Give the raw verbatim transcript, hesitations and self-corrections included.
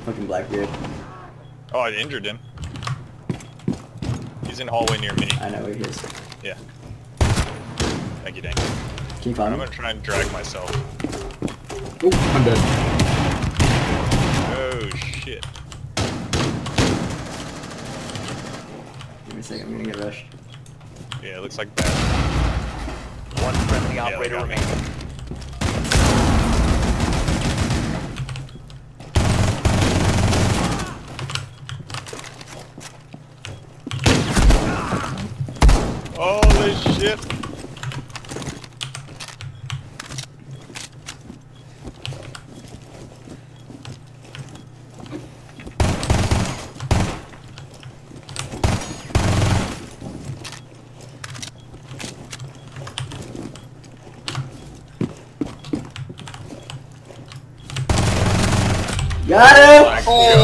Fucking Blackbeard. Oh, I injured him. He's in hallway near me. I know where he is. Yeah. Thank you, Dane. Keep on. I'm gonna try and drag myself. Oh, I'm dead. Oh shit. Give me a second, I'm gonna get rushed. Yeah, it looks like bad. One friendly Yeah, they operator got me. remaining. Holy shit! Got him! My Oh